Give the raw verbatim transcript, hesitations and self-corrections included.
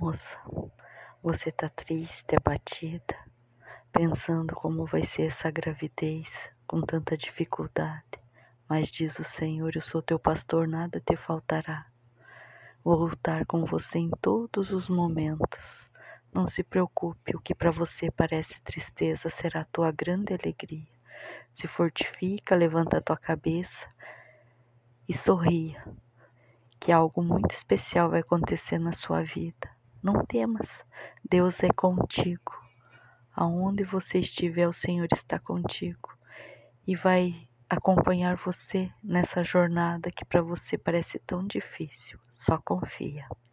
moça, você tá triste, abatida, pensando como vai ser essa gravidez com tanta dificuldade. Mas diz o Senhor, eu sou teu pastor, nada te faltará. Vou lutar com você em todos os momentos. Não se preocupe, o que para você parece tristeza será a tua grande alegria. Se fortifica, levanta a tua cabeça e sorria, que algo muito especial vai acontecer na sua vida. Não temas, Deus é contigo. Aonde você estiver, o Senhor está contigo e vai acompanhar você nessa jornada que para você parece tão difícil. Só confia.